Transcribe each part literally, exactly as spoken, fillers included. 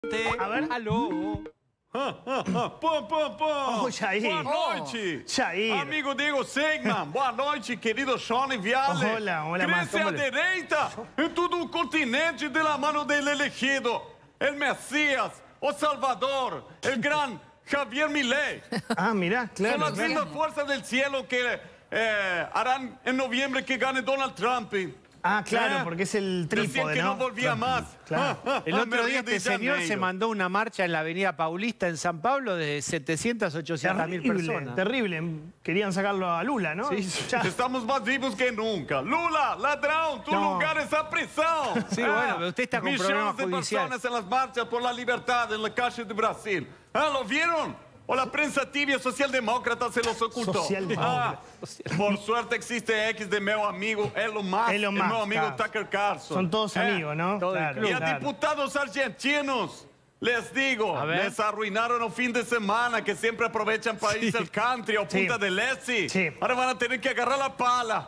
A ver. Alô. Ah, ah, ah. Pum, pum, pum. Oh, Jair. Boa noite. Jair. Amigo Diego Segman. Boa noite, querido Johnny Viale. Hola, hola, Cresce Marco. à direita em todo o continente de la mano del elegido. El Mesías, o Salvador, el gran Javier Milei. Ah, mirá, Son claro. las claro. mismas fuerzas del cielo que eh, harán en noviembre que gane Donald Trump. Ah, claro, Eh, porque es el Decían trípode, que ¿no? no volvía más. Claro. Ah, ah, El ah, otro me día río de este señor se Janeiro. mandó una marcha en la Avenida Paulista en San Pablo de setecientas, ochocientas mil Terrible, personas. terrible. Querían sacarlo a Lula, ¿no? Sí, Ya. Estamos más vivos que nunca. Lula, ladrón, tu No. lugar es a prisión. Sí, bueno, pero usted está con Millones problemas de judiciales. personas en las marchas por la libertad en la calle de Brasil. Ah, ¿lo vieron? O la prensa tibia socialdemócrata se los ocultó. Socialdemócrata. Ah, por suerte existe X de meu amigo Elon Musk, Elon y Musk, meu amigo claro. Tucker Carlson. Son todos Eh, amigos, ¿no? todo el Claro, club. Y a claro. diputados argentinos, les digo, A ver. les arruinaron el fin de semana, que siempre aprovechan para irse al country o Sí. Punta del Este. Sí. Ahora van a tener que agarrar la pala.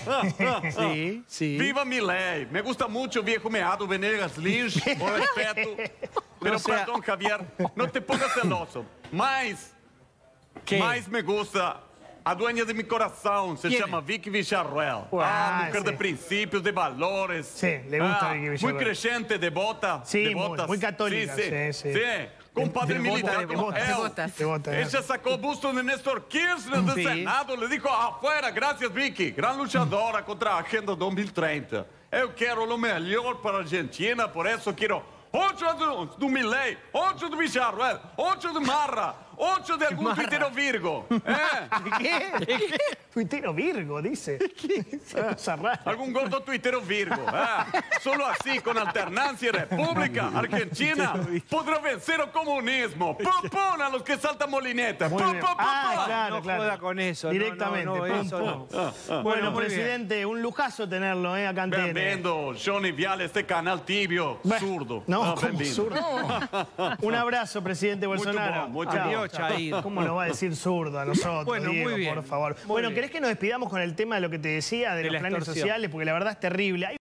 Sí, sí. Viva Milei. Me gusta mucho viejo meado Venegas Lynch, con respeto. Pero O sea- perdón, Javier, no te pongas celoso. Más, ¿Qué? más me gusta a dueña de mi corazón. Se ¿Quién? llama Vicky Villarreal. Ah, Ah, mujer sí. de principios, de valores. Sí, le gusta Ah, Vicky Muy Villarreal. creyente, devota. Sí, muy- devotas. muy católica, sí, sí. Compadre Devota, militar como devota. él. Devotas. Devota, Ella sacó busto de Néstor Kirchner del Sí. Senado. Le dijo, afuera, gracias, Vicky. Gran luchadora contra a Agenda dos mil treinta. Eu quero o melhor para a Argentina, por isso quero oito do, do Milei, oito do Villarreal, oito do Marra, oito de algum tuitero Virgo. Eh? ¿Qué? Tuitero Virgo, dice. Esa cosa rara. Algún gordo tuitero Virgo. eh? Solo así, con alternancia y república, Argentina podrá vencer el comunismo. ¡Pum, pum! A los que saltan molineta. Muy ¡Pum, bien. pum, pum, Ah, pum! claro, No claro. joda con eso. no, Directamente. No, no, pum, eso pum. no. Bueno, muy bien. presidente, un lujazo tenerlo, ¿eh? Acá en T N. Bem-vindo, Johnny Viale, este canal tibio, Bueno, zurdo. No, Ah, como bem-vindo. zurdo. Un abrazo, presidente Bolsonaro. bom, muito Chao, bom. chao. Adiós, Jair. ¿Cómo nos va a decir zurdo a nosotros, Bueno, muy Diego, bien. por favor? Muy bueno, bien. ¿querés que nos despidamos con el tema de lo que te decía, de, De los la planes extorsión. sociales? Porque la verdad es terrible. Hay